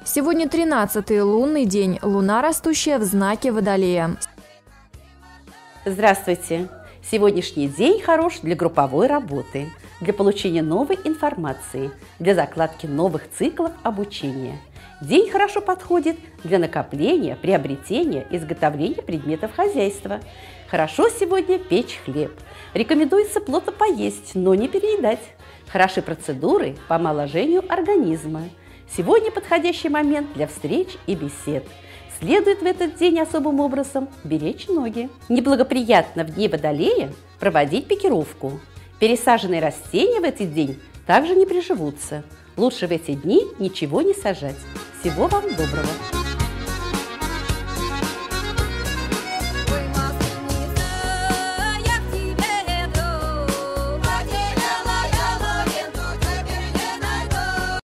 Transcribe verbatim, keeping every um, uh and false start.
Сегодня тринадцатый лунный день, луна, растущая в знаке Водолея. Здравствуйте! Сегодняшний день хорош для групповой работы, для получения новой информации, для закладки новых циклов обучения. День хорошо подходит для накопления, приобретения, изготовления предметов хозяйства. Хорошо сегодня печь хлеб. Рекомендуется плотно поесть, но не переедать. Хороши процедуры по омоложению организма. Сегодня подходящий момент для встреч и бесед. Следует в этот день особым образом беречь ноги. Неблагоприятно в дни Водолея проводить пикировку. Пересаженные растения в этот день также не приживутся. Лучше в эти дни ничего не сажать. Всего вам доброго!